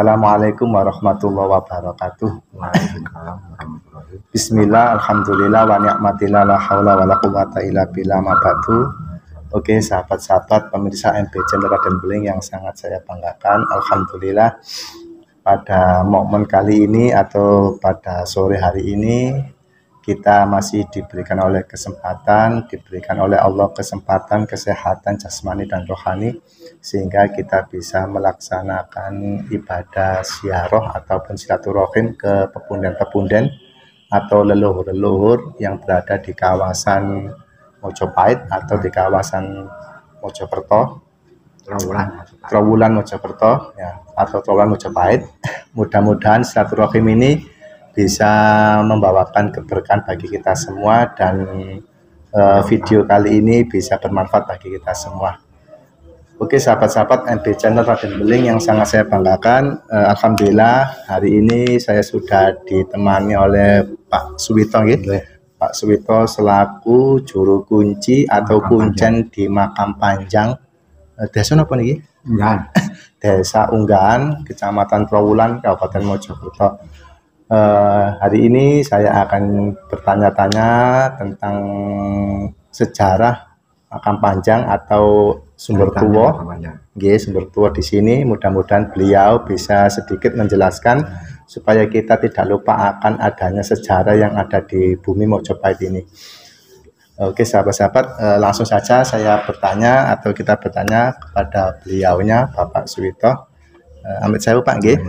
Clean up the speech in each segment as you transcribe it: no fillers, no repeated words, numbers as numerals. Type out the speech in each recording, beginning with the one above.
Assalamualaikum warahmatullahi wabarakatuh. Bismillah, alhamdulillah, wa ni'matillah, la haula wa la quwata illa billah, ma ba'du. Oke, sahabat-sahabat pemirsa MP Channel Raden Beling yang sangat saya banggakan. Alhamdulillah, pada momen kali ini atau pada sore hari ini kita masih diberikan oleh Allah kesempatan, kesehatan jasmani dan rohani, sehingga kita bisa melaksanakan ibadah ziarah ataupun silaturahim ke pepunden-pepunden atau leluhur-leluhur yang berada di kawasan Mojopahit atau di kawasan Mojokerto, Trowulan Mojokerto ya, atau Trowulan Mojopahit. Mudah-mudahan silaturahim ini bisa membawakan keberkahan bagi kita semua, dan video kali ini bisa bermanfaat bagi kita semua. Oke, sahabat-sahabat MP Channel Raden Beling yang sangat saya banggakan, alhamdulillah hari ini saya sudah ditemani oleh Pak Suwito, gitu. Pak Suwito selaku juru kunci atau kuncen di Makam Panjang desa apa nih? Desa Unggahan, Kecamatan Trowulan, Kabupaten Mojokerto. Hari ini saya akan bertanya-tanya tentang sejarah Makam Panjang atau sumber tua. Sumber tua di sini. Mudah-mudahan beliau bisa sedikit menjelaskan supaya kita tidak lupa akan adanya sejarah yang ada di bumi Mojopahit ini. Oke, sahabat-sahabat, langsung saja saya bertanya atau kita bertanya kepada beliaunya, Bapak Suwito. Amit saya Pak nggih.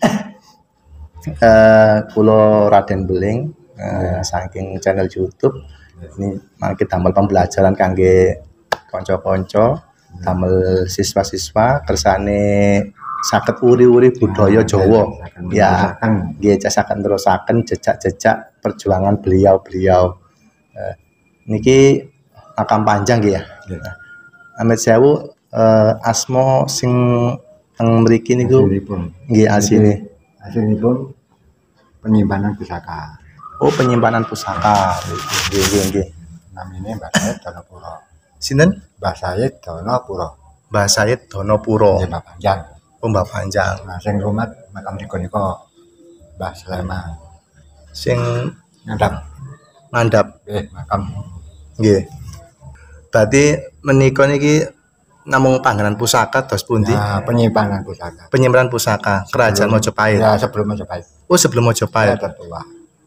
Kulo Raden Beling saking channel YouTube ini mangke damel pembelajaran kangge kanca-kanca, damel siswa-siswa kersane saged uri-uri budaya Jawa. Ya, nggih casaken terusaken jejak-jejak perjuangan beliau-beliau. Niki Makam Panjang nggih ya. Amit sewu asma sing teng mriki niku nggih asline. Hasilipun penyimpanan pusaka. Oh, penyimpanan pusaka. Nggih. Namanya Mbah Sayed Donopuro. Sinten? Mbah Sayed Donopuro. Mbah Sayed Donopuro. Mbah Panjang. Oh, Mbah Panjang. Nah, sing rumat makam niku Mbah Sleman. Sing ngandhap makam. Nggih. Berarti menika niki namung panggonan pusaka dos pundi? Nah, penyimpanan pusaka. Penyimpanan pusaka Kerajaan Mojopahit. Ya, sebelum Mojopahit. Oh, sebelum Mojopahit. Ya, tertua.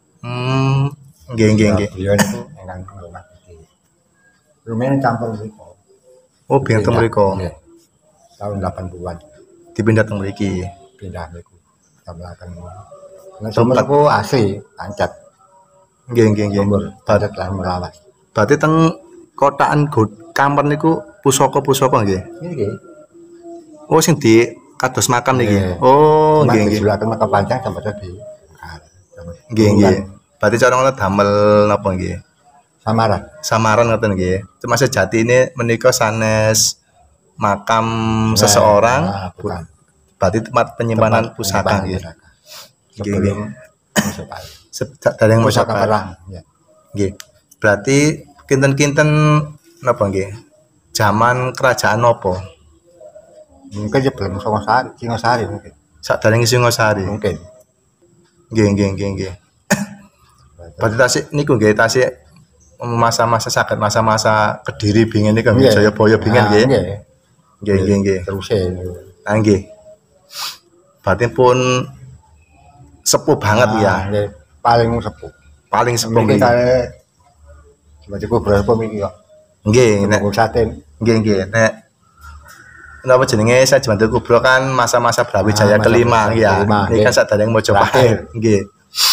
Nggih. Beliau niku ingkang rumah iki. Lumayan campur mriku. Oh, pindah teng mriku. Nggih. Tahun 80-an. Dipindah teng mriki. Pindah mriku. Tamblaken. Nek sumberku asli Pancet. Nggih. Pancet lan melawas. Berarti teng kotakan kamar niku pusaka-pusaka nggih. Nggih. Oh, sing di kados makam niki. Yeah. Oh, nggih. Dijulaken Makam Panjang sampai tadi. Nggih. Berarti cara ngono damel napa nggih? Samaran ngoten nggih. Cuma sejati ini menika sanes makam seseorang. Nah, bukan. Berarti tempat penyimpanan pusaka nggih. Nggih. Sedaya pusaka perang, ya. Nggih. Berarti kinten-kinten napa nggih? Zaman kerajaan napa? Mungkin sebelum Singosari mungkin. Sakderenge Singosari. Mungkin. Nggih. Berarti tasik niku nggih tasik masa-masa saged masa-masa Kediri bingen niku nggih Jayabaya bingen nggih. Nggih. Terus nggih. Berarti pun sepuh banget ya. Nggih, paling sepuh. Nggih. Berarti berapa miki kok? Nggih, nek Saten. Nggih. Nek napa jenenge Sajemantul Kubro kan masa-masa Brawijaya kelima ya. Iki kan sadurunge Mojopahit. Nggih.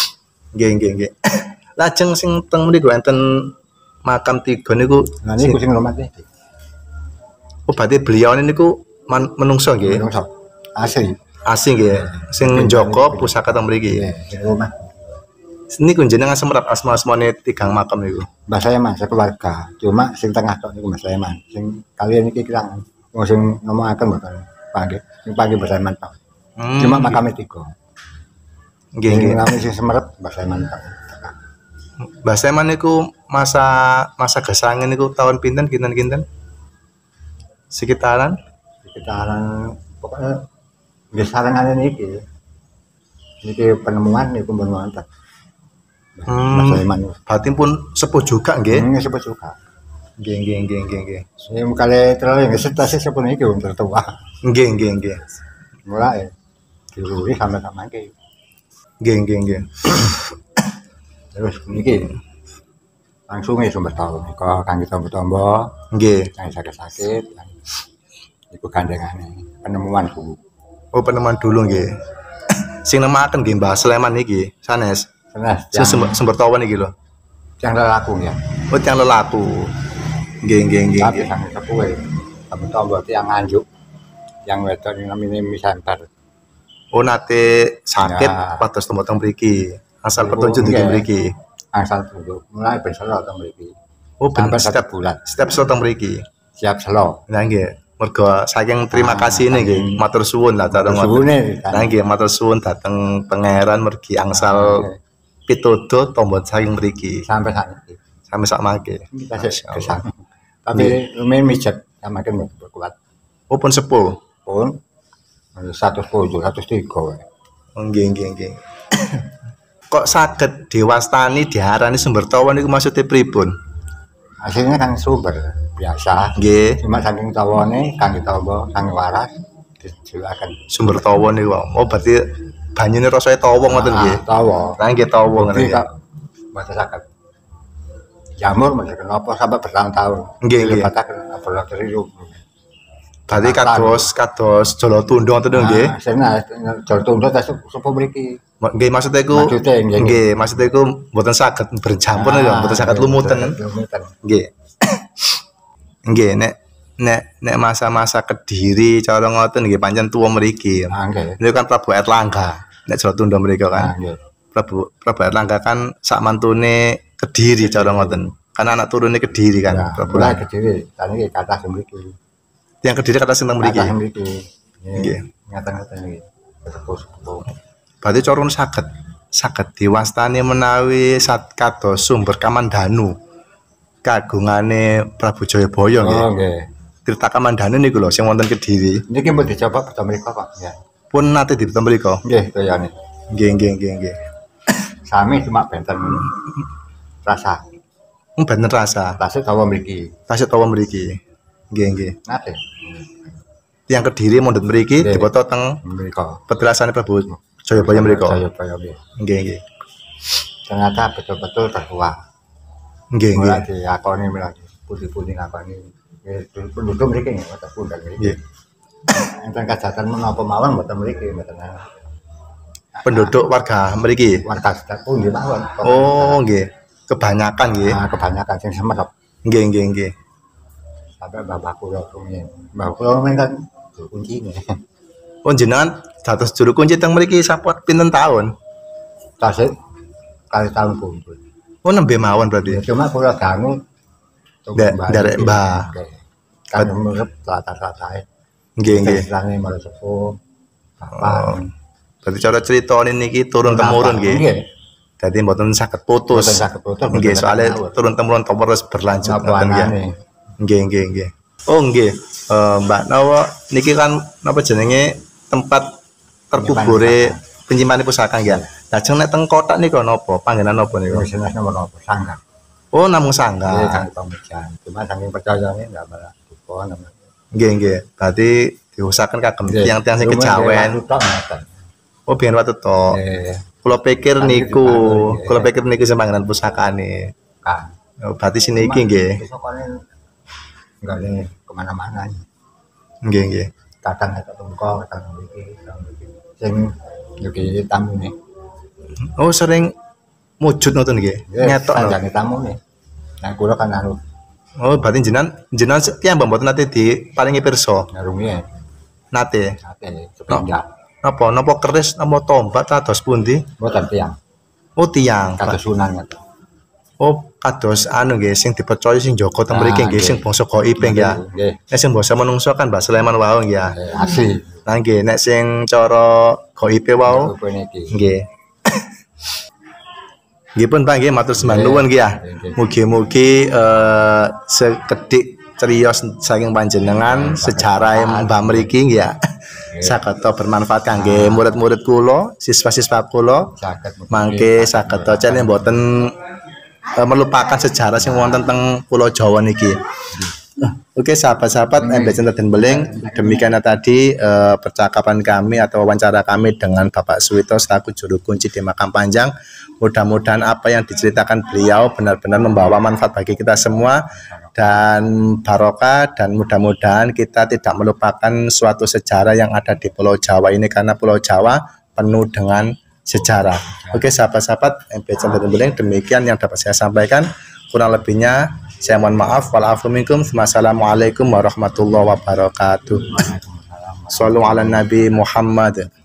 Lajeng sing teng mriku enten makam tiga niku. Nah niku sing lumat iki. Oh, berarti beliau niku menungso nggih. Menungso. Asli nggih. Sing njaga pusaka teng mriki. Nggih, rumah. Niku jenengan semerap asma-asmane tigang makam niku. Mbah Sleman sekeluarga. Cuma sing tengah tok niku Mbah Sleman. Sing kalian iki kirang wong sing ngomongaken mboten panggih. Sing panggih Mbah Sleman tok. Cuma makame 3. Nggih. Nami sing semerap Mbah Sleman tok. Mbah Sleman niku masa gesangen niku tahun pinten? Sekitaran pokoknya nggih sarengane niki Niki penemuan niku pun wonten. Mas Sulaiman. Berarti pun sepuh juga nggih. Sebut juga. Nggih. Sing kali terlalu nggih setase sepun iki wong tertua. Nggih. Mulai diluwi sampe tak mangke. Nggih. Terus niki langsung sumber tahu nika kangge tombo-tombo. Nggih. Kang sakit-sakit. Iku gandengane penemuan dulu. Oh, penemuan dulu nggih. Sing nemaken nggih Mbah Sulaiman iki sanes. Sanes. Sumber tawon iki lho. Yang lelaku ya. Oh, yang lelaku. Nggih. Tapi sang kepuwe. Tombo yang nganjuk. Yang wedok ini namanya misantar. Oh, nate sakit Ya. pados tombo teng mriki. Asal petunjuk di mriki. Asal dulu mulai berselo teng mriki. Oh, bener Sampai 1 setiap bulan. setiap teng mriki. Siap selo. Nah nggih, mergo saking terima kasih nih nggih, matur suwun lah dateng Suwune. Nah nggih, matur suwun dateng pangeran mergi angsal pitudo tombol saking mriki Sampai saiki. sampai sak mangke. Kita kesang. Tapi lumayan mijet sama kan berkuat. Oh, pun sepuh. Pun 107, 103 wae. Oh, nggih. Kok saged diwastani diarani sumber tawon niku maksudnya pripun? Hasilnya kan sumber biasa. Nggih, Cuma saking tawone kangge tombo, kangge waras dijulaken. sumber tawon niku. Oh, berarti banyune rasane tawon ngoten nggih. Tawo. Nah nggih tawon ngoten Jadi nggih. kok mboten saged. Jamur mboten kenapa sampai bertahun-tahun. Nggih. Dibataken laboratorium. Berarti kados jolo tundung ngoten nggih. Sena jol tunduk tas sapa mriki. Nggih maksudnya iku Maksudnya, nggih. nggih maksudnya iku mboten saged bercampur ya, mboten saged lumutan. Lumutan. Nggih. Nggih nek masa-masa Kediri cara ngoten nggih pancen tuwa mriki. Nggih. Niku kan Prabu Erlangga. Nek Jawa Tunda mriki kan. Nggih. Prabu Erlangga kan sak mantune Kediri cara ngoten. Kan anak turune Kediri kan Ya, Prabu mulai Erlangga. Kediri, tadi iki kathah mriki. Yang Kediri kata sing teng mriki. Kathah mriki. Nggih. Ngata-ngata iki. Sepuh-sepuh. Berarti cara saged diwastani menawi kados sumber Kamandanu kagungane Prabu Jayabaya nggih. Oh, nggih. Tirta Kamandanu niku lho sing wonten Kediri. Niki mbok dicoba beto mriko kok, ya. Pun nate dipun mriko. Nggih, kayane. Nggih. Sami cuma benten rasa. Bener rasa. Tasik tawa mriki. Tasik tawa mriki. Nggih. Nate. Yang Kediri mundhut mriki Nggih. dipoto teng Mriko. petilasane Prabu Jayabaya mriko. Jayabaya nggih. Nggih. Ternyata betul-betul tertua. Nggih. Mulai diakoni mulai putih-putih ngakoni. Penduduk mriki nggih, mboten pundhak mriki. Nggih. Enten kajatan menapa mawon mboten mriki, mboten. Penduduk warga mriki. Warga sekitar pun nggih mawon. Oh, nggih. Kebanyakan nggih. Nah, kebanyakan sing semerep. Nggih. Sampai bapakku lho rumiyin. Bapakku lho rumiyin kan kuncine. Oh, jenengan dados juru kunci teng mriki sampun pinten taun? Tasik kali tahun kumpul. Oh, nembe mawon berarti. Cuma kula dangu Ndarek Mbah. Kan merep latar-latare. Nggih. Istilahnya malah sepuh. Oh. Bapak. Berarti cara critane niki turun temurun nggih. Nggih. Dadi mboten saged putus. Mboten saged putus, mboten Nggih, saged soalnya ngawur. turun temurun terus berlanjut Napa ngoten ya. anane? Nggih. Oh, nggih. Mbak Nawa niki kan napa jenenge tempat terkubure penyimpanan pusaka nggih. Lajeng nek teng kotak niku napa? Panggenan napa niku? Wis jelas nomor apa sangga. Oh, namung Nggih, sangga. kan pemikiran. Cuma saking percayane enggak malah duka namanya. Nggih. Berarti diusahaken kagem tiang-tiang sing Lumayan kejawen. lewat tok, ngoten. Oh, biyen watu to. Eh, Kula pikir Tadi niku, dipangan, kula ya. pikir niku sing panggenan pusakane. kan. Oh, berarti sini iki nggih. Besokane enggak ada kemana-mana. Nggih. Kadang ada tungkol, kadang iki, kadang iki. Sing yuki tamu nih. Oh, sering mujud ngoten nggih. Ngetok lho. Sanjane tamu nih. Nah, kula kan anu Oh, berarti jenengan tiyang mboten nate diparingi pirsa. ngarungi ya. Nate. Ate sepindah. Napa keris napa tombak kados pundi? Mboten tiyang. Oh, tiang. Kados sunan ngoten. Oh, kados anu nggih sing dipercaya sing jaga teng mriki nggih sing bangsa gaib nggih ya. Nggih. Nek sing bangsa manungsa kan Mbah Sulaiman wau nggih ya. Asli. Nah nggih, nek sing cara gaibe wau Rupa niki. nggih. Nggih pun Pak nggih matur sembah nuwun nggih ya. Nggih. Mugi-mugi sekedhik criyos saking panjenengan sejarah Mbah mriki nggih ya. saged bermanfaat kangge murid-murid kula, siswa-siswa kula. Saged Mangke saged cene mboten melupakan sejarah sing wonten teng Pulau Jawa niki. Oke sahabat-sahabat MBC dan Beling, demikian tadi percakapan kami atau wawancara kami dengan Bapak Suwito selaku juru kunci di Makam Panjang. Mudah-mudahan apa yang diceritakan beliau benar-benar membawa manfaat bagi kita semua dan barokah, dan mudah-mudahan kita tidak melupakan suatu sejarah yang ada di Pulau Jawa ini, karena Pulau Jawa penuh dengan sejarah. Oke sahabat-sahabat MBC dan Beling, demikian yang dapat saya sampaikan. Kurang lebihnya saya mohon maaf. Walafu minkum. Wassalamualaikum warahmatullahi wabarakatuh. Shallu ala Nabi Muhammad.